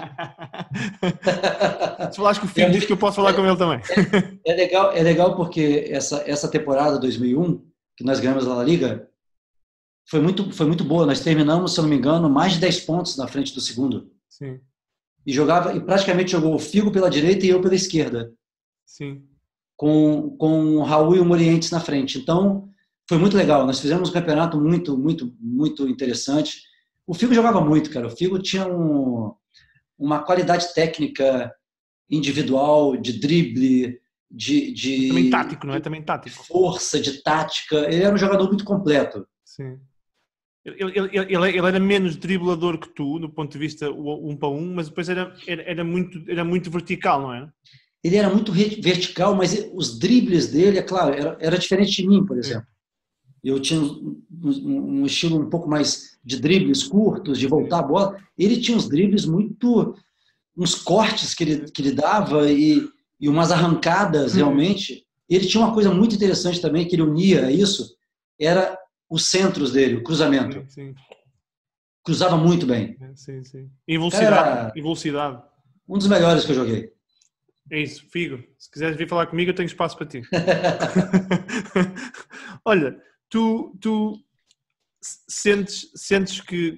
Se falares com o Figo, diz que eu posso falar com ele também. É legal porque essa temporada 2001, que nós ganhamos a La Liga, foi muito boa. Nós terminamos, se eu não me engano, mais de 10 pontos na frente do segundo. Sim. E praticamente jogou o Figo pela direita e eu pela esquerda. Sim. Com o Raul e o Morientes na frente. Então, foi muito legal. Nós fizemos um campeonato muito, muito, muito interessante. O Figo jogava muito, cara. O Figo tinha uma qualidade técnica individual, de drible, Também tático, não é? Também tático. Força, de tática. Ele era um jogador muito completo. Sim. Ele era menos driblador que tu, do ponto de vista 1 para 1, mas depois era muito vertical, não é? Ele era muito vertical, mas os dribles dele, é claro, era diferente de mim, por exemplo. Eu tinha um estilo um pouco mais de dribles curtos, de voltar a bola. Ele tinha uns dribles uns cortes que ele dava e umas arrancadas, realmente. Ele tinha uma coisa muito interessante também, que ele unia isso, era os centros dele, o cruzamento. Sim. Cruzava muito bem. Sim. E velocidade. Um dos melhores que eu joguei. É isso, Figo. Se quiseres vir falar comigo, eu tenho espaço para ti. Olha, tu sentes que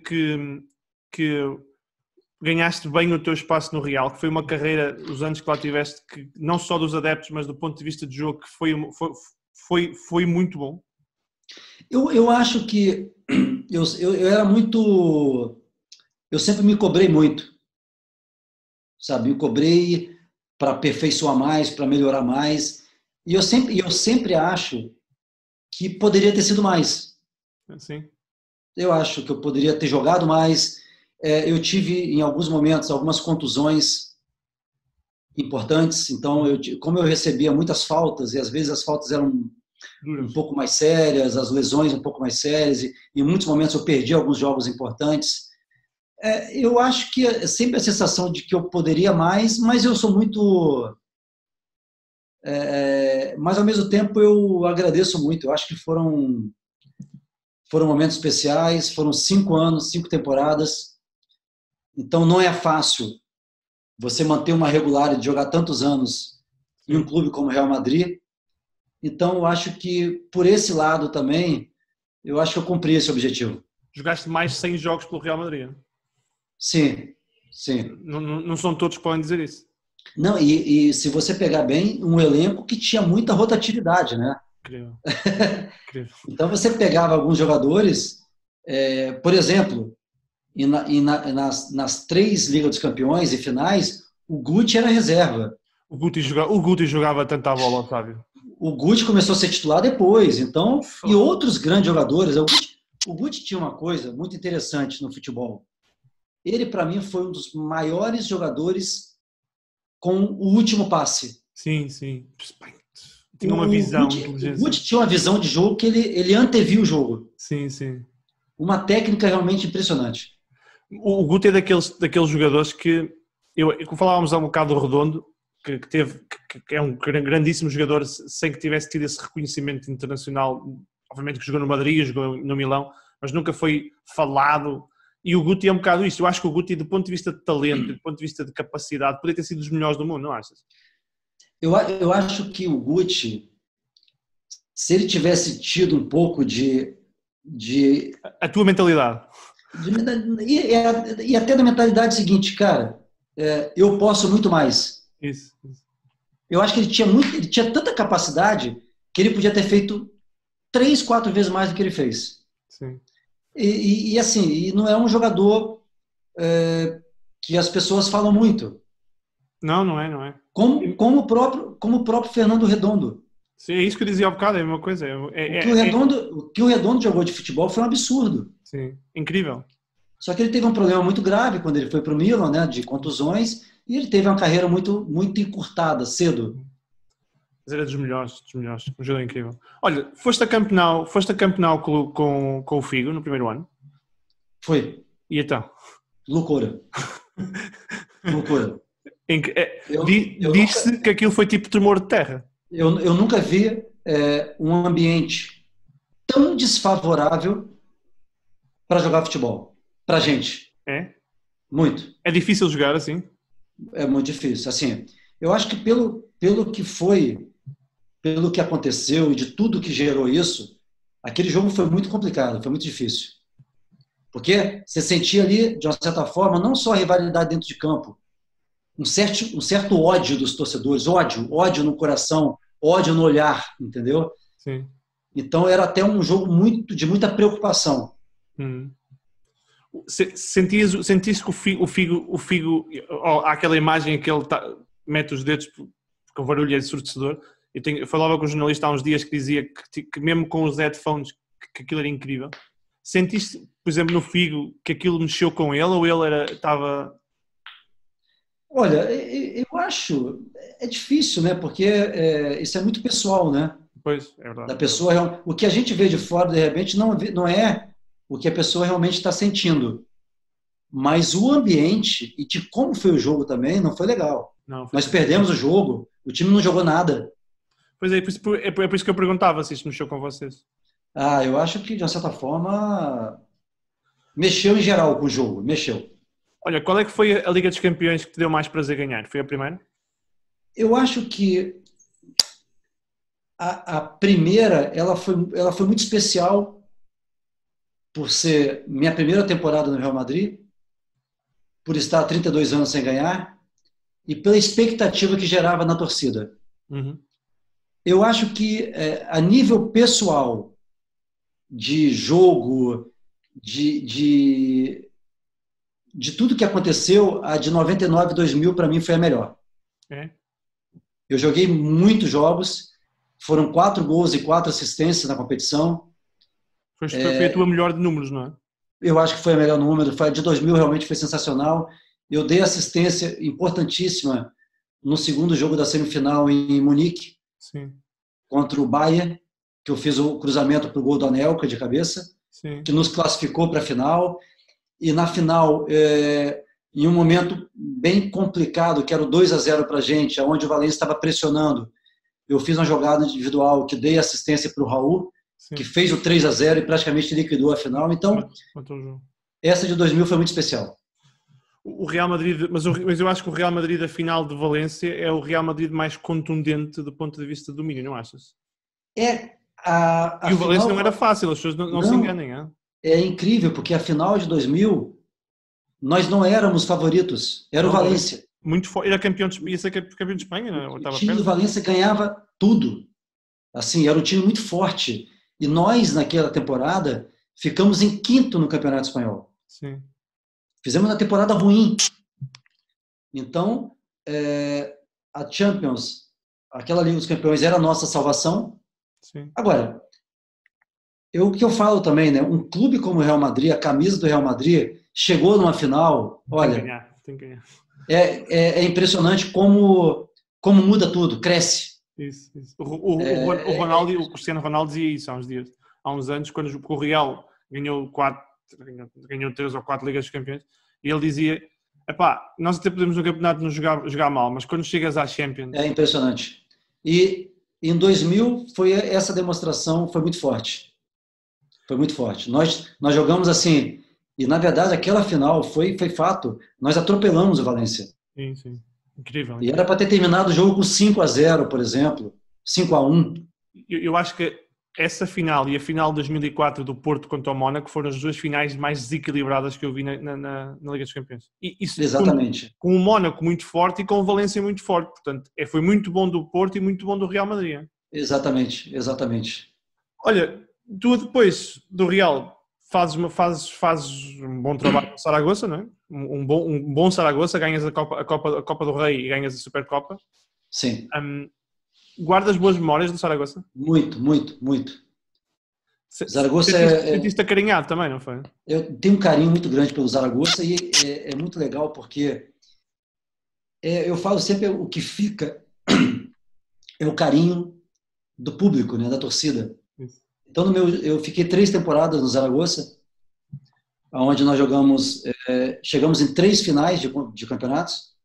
ganhaste bem o teu espaço no Real, que foi uma carreira, os anos que lá tiveste, que não só dos adeptos, mas do ponto de vista de jogo, que foi muito bom? Eu acho que eu era muito... Eu sempre me cobrei muito. Sabe? Me cobrei para aperfeiçoar mais, para melhorar mais. E eu sempre acho que poderia ter sido mais. Sim. Eu acho que eu poderia ter jogado mais. Eu tive, em alguns momentos, algumas contusões importantes. Então, como eu recebia muitas faltas, e às vezes as faltas eram um pouco mais sérias, as lesões um pouco mais sérias, e em muitos momentos eu perdi alguns jogos importantes. Eu acho que é sempre a sensação de que eu poderia mais, mas eu sou muito... mas, ao mesmo tempo, eu agradeço muito. Eu acho que foram momentos especiais, foram 5 anos, 5 temporadas. Então, não é fácil você manter uma regularidade de jogar tantos anos em um clube como o Real Madrid. Então, eu acho que, por esse lado também, eu acho que eu cumpri esse objetivo. Jogaste mais de 100 jogos pelo Real Madrid? Sim. Não são todos que podem dizer isso. Não, e se você pegar bem, um elenco que tinha muita rotatividade, né? Incrível. Então você pegava alguns jogadores, por exemplo, nas 3 Ligas dos Campeões e finais, o Guti era reserva. O Guti jogava tanta bola, Fábio. O Guti começou a ser titular depois, então, e outros grandes jogadores. O Guti tinha uma coisa muito interessante no futebol. Ele, para mim, foi um dos maiores jogadores com o último passe. Sim. Tinha uma visão. O Guti tinha uma visão de jogo que ele antevia o jogo. Sim. Uma técnica realmente impressionante. O Guti é daqueles jogadores que... falávamos há um bocado do Redondo, que é um grandíssimo jogador, sem que tivesse tido esse reconhecimento internacional. Obviamente que jogou no Madrid, jogou no Milão, mas nunca foi falado. E o Guti é um bocado isto. Eu acho que o Guti, do ponto de vista de talento, do ponto de vista de capacidade, poderia ter sido dos melhores do mundo, não achas? Eu acho que o Guti, se ele tivesse tido um pouco de a tua mentalidade. E até da mentalidade seguinte, cara, eu posso muito mais. Isso. Eu acho que ele tinha tanta capacidade que ele podia ter feito 3, 4 vezes mais do que ele fez. Sim. E assim, não é um jogador que as pessoas falam muito. Não é. Como o próprio Fernando Redondo. Sim, é isso que eu dizia há bocado, é a mesma coisa. O que o Redondo jogou de futebol foi um absurdo. Sim, incrível. Só que ele teve um problema muito grave quando ele foi para o Milan, né, de contusões, e ele teve uma carreira muito, muito encurtada, cedo. Mas era dos melhores, um jogador incrível. Olha, foste a campeonato com o Figo no primeiro ano? Foi. E então? Loucura. Em que, Eu diz-se que aquilo foi tipo tremor de terra. eu nunca vi um ambiente tão desfavorável para jogar futebol. Para gente. É? Muito. É difícil jogar assim? É muito difícil. Assim, eu acho que pelo que foi, pelo que aconteceu e de tudo que gerou isso, aquele jogo foi muito complicado, foi muito difícil. Porque você sentia ali, de uma certa forma, não só a rivalidade dentro de campo, um certo ódio dos torcedores, ódio no coração, ódio no olhar, entendeu? Sim. Então era até um jogo de muita preocupação. Hum. Sentias que o Figo há aquela imagem que ele mete os dedos porque o barulho é ensurdecedor. Eu falava com um jornalista há uns dias que dizia que mesmo com os headphones que aquilo era incrível. Sentiste, por exemplo, no Figo que aquilo mexeu com ele ou ele estava... Olha, eu acho, é difícil, né? Porque isso é muito pessoal, né? Pois, é verdade. Da pessoa, o que a gente vê de fora, de repente, não é o que a pessoa realmente está sentindo. Mas o ambiente e de como foi o jogo também não foi legal. Não, Nós perdemos o jogo, o time não jogou nada. Pois é, por isso que eu perguntava se isto mexeu com vocês. Eu acho que, de uma certa forma, mexeu em geral com o jogo, mexeu. Olha, qual é que foi a Liga dos Campeões que te deu mais prazer ganhar? Foi a primeira? Eu acho que a primeira, ela foi muito especial por ser minha primeira temporada no Real Madrid, por estar há 32 anos sem ganhar e pela expectativa que gerava na torcida. Uhum. Eu acho que, a nível pessoal, de jogo, de tudo que aconteceu, a de 99 e 2000 para mim foi a melhor. É? Eu joguei muitos jogos, foram 4 gols e 4 assistências na competição. Foi a tua melhor de números, não é? Eu acho que foi a melhor número. A de 2000 realmente foi sensacional. Eu dei assistência importantíssima no segundo jogo da semifinal em Munique, Sim. contra o Bayern, que eu fiz o cruzamento para o gol do Anelka de cabeça, Sim. que nos classificou para a final. E na final, em um momento bem complicado, que era o 2-0 para a gente, onde o Valencia estava pressionando, eu fiz uma jogada individual que dei assistência para o Raul, Sim. que fez o 3-0 e praticamente liquidou a final. Então, essa de 2000 foi muito especial. O Real Madrid, mas eu acho que o Real Madrid da final de Valência é o Real Madrid mais contundente do ponto de vista do domínio, não achas? E o Valência não era fácil, as pessoas não se enganem. É incrível, porque a final de 2000, nós não éramos favoritos, era o Valência. Muito forte, ia ser campeão de Espanha, não? O time do Valência ganhava tudo. Assim, era um time muito forte. E nós, naquela temporada, ficamos em quinto no Campeonato Espanhol. Sim. Fizemos uma temporada ruim. Então, a Champions, aquela Liga dos Campeões, era a nossa salvação. Sim. Agora, o que eu falo também, né? Um clube como o Real Madrid, a camisa do Real Madrid, chegou numa final, olha, tem que ganhar. É impressionante como muda tudo, cresce. Isso. O Cristiano Ronaldo dizia isso há uns anos, quando o Real ganhou 3 ou 4 Ligas dos Campeões, e ele dizia, nós até podemos no campeonato não jogar mal, mas quando chegas à Champions... É impressionante. E em 2000, essa demonstração foi muito forte. Foi muito forte. Nós jogamos assim, e na verdade aquela final foi fato. Nós atropelamos o Valência. Sim. Incrível. E era para ter terminado o jogo com 5-0, por exemplo. 5-1. Eu acho que essa final e a final de 2004 do Porto contra o Mónaco foram as duas finais mais desequilibradas que eu vi na Liga dos Campeões. E isso, exatamente. Com o Mónaco muito forte e com o Valência muito forte. Portanto, foi muito bom do Porto e muito bom do Real Madrid. Exatamente. Olha, tu depois do Real fazes um bom trabalho no Saragossa, não é? Um bom Saragossa, ganhas a Copa do Rei e ganhas a Supercopa. Sim. Guardas boas memórias do Saragossa? Muito. Zaragoza sentiste acarinhado também, não foi? Eu tenho um carinho muito grande pelo Zaragoza e é muito legal porque eu falo sempre o que fica é o carinho do público, né, da torcida. Isso. Então, eu fiquei 3 temporadas no Zaragoza, onde nós chegamos em 3 finais de campeonatos.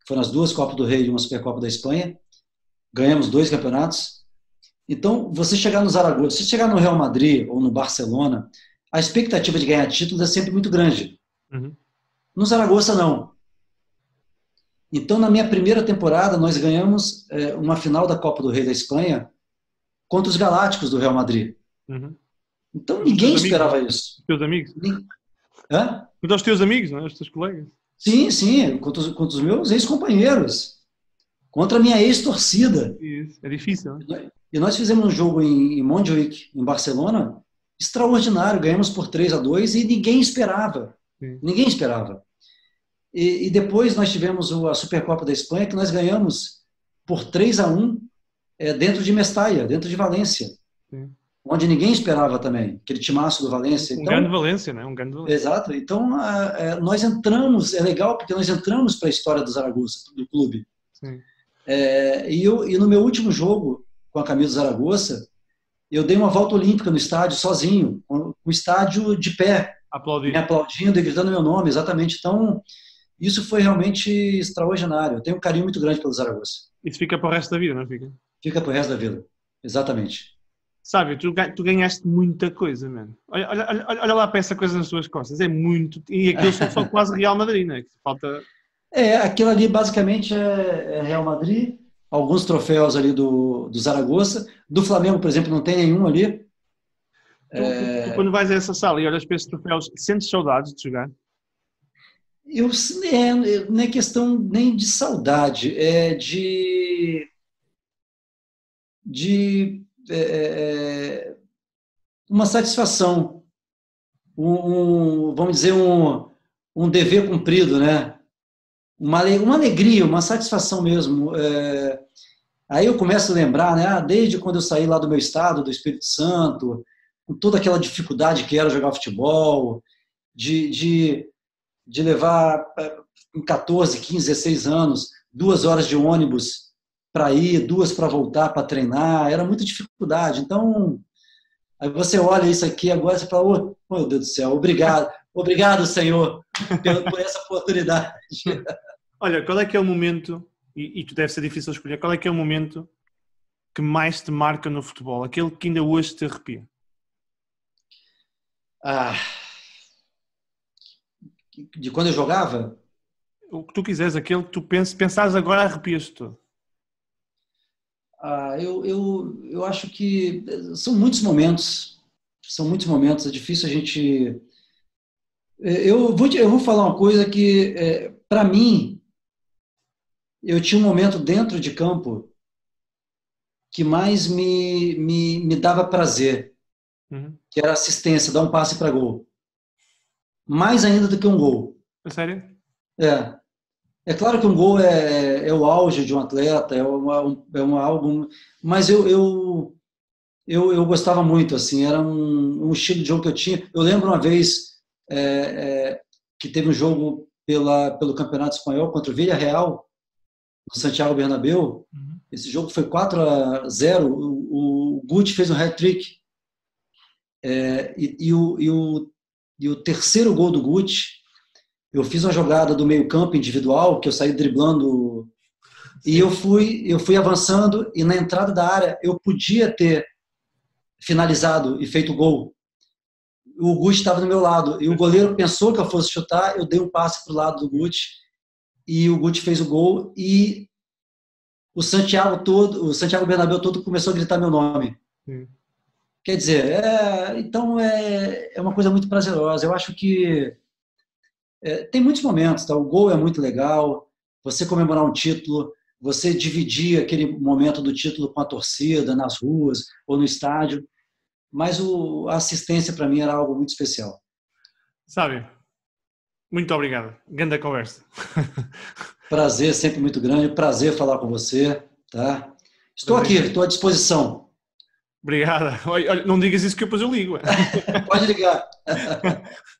foram as 2 Copas do Rei e uma Supercopa da Espanha, ganhamos 2 campeonatos. Então, você chegar no Zaragoza, se chegar no Real Madrid ou no Barcelona, a expectativa de ganhar títulos é sempre muito grande. Uhum. No Zaragoza, não. Então, na minha primeira temporada, nós ganhamos uma final da Copa do Rei da Espanha contra os Galácticos do Real Madrid. Uhum. Então, ninguém esperava isso. Os teus amigos? Hã? Contra os teus amigos, não é? Os teus colegas? Sim, sim, contra os meus ex-companheiros, contra a minha ex-torcida. Isso, é difícil, né? E nós fizemos um jogo em Montjuïc, em Barcelona, extraordinário, ganhamos por 3-2 e ninguém esperava. Sim. Ninguém esperava. E depois nós tivemos a Supercopa da Espanha, que nós ganhamos por 3-1 dentro de Mestalla, dentro de Valência. Sim. Onde ninguém esperava também, aquele timaço do Valência. Um grande Valência, né? Um grande Valência. Exato. Então, nós entramos, é legal porque nós entramos para a história do Zaragoza, do clube. Sim. E no meu último jogo com a camisa do Zaragoza, eu dei uma volta olímpica no estádio, sozinho, com o estádio de pé, me aplaudindo e gritando meu nome, exatamente. Então, isso foi realmente extraordinário. Eu tenho um carinho muito grande pelo Zaragoza. Isso fica para o resto da vida, não fica? Fica para o resto da vida, exatamente. Sabe, tu ganhaste muita coisa, mano. Olha lá para essa coisa nas tuas costas. É muito. E aquilo só quase Real Madrid, não é? Falta... aquilo ali basicamente é Real Madrid, alguns troféus ali do Zaragoza. Do Flamengo, por exemplo, não tem nenhum ali. Tu, quando vais a essa sala e olhas para esses troféus, sentes saudades de jogar? Não é questão nem de saudade, é de uma satisfação, vamos dizer, um dever cumprido, né? Uma alegria, uma satisfação mesmo. Aí eu começo a lembrar, né? Desde quando eu saí lá do meu estado, do Espírito Santo, com toda aquela dificuldade que era jogar futebol, de levar em 14, 15, 16 anos, 2 horas de ônibus para ir, 2 para voltar, para treinar, era muita dificuldade. Então, aí você olha isso aqui agora e fala, oh, meu Deus do céu, obrigado, Senhor, por essa oportunidade. Olha, qual é que é o momento, e tu deve ser difícil escolher, qual é que é o momento que mais te marca no futebol? Aquele que ainda hoje te arrepia? De quando eu jogava? O que tu quiseres, aquele que tu pensares agora arrepias-te todo. Eu acho que são muitos momentos, é difícil a gente... Eu vou falar uma coisa que, para mim, eu tinha um momento dentro de campo que mais me dava prazer, que era assistência, dar um passe para gol. Mais ainda do que um gol. É sério? É claro que um gol é o auge de um atleta, algo, mas eu gostava muito, assim, era um estilo de jogo que eu tinha. Eu lembro uma vez que teve um jogo pelo Campeonato Espanhol contra o Villarreal, no Santiago Bernabéu. Esse jogo foi 4-0, o Guti fez um hat-trick. E o terceiro gol do Guti, eu fiz uma jogada do meio campo individual, que eu saí driblando, e eu fui avançando, e na entrada da área eu podia ter finalizado e feito gol. O Guti estava do meu lado, e o goleiro pensou que eu fosse chutar, eu dei um passe para o lado do Guti, e o Guti fez o gol, e o Santiago Bernabéu todo começou a gritar meu nome. Quer dizer, então é uma coisa muito prazerosa. Eu acho que tem muitos momentos, tá? O gol é muito legal, você comemorar um título, você dividir aquele momento do título com a torcida, nas ruas ou no estádio, mas a assistência para mim era algo muito especial. Sabe, muito obrigado. Grande conversa. Prazer sempre muito grande, prazer falar com você, tá? Estou aqui, estou à disposição. Obrigado. Olha, não digas isso que depois eu ligo. Pode ligar.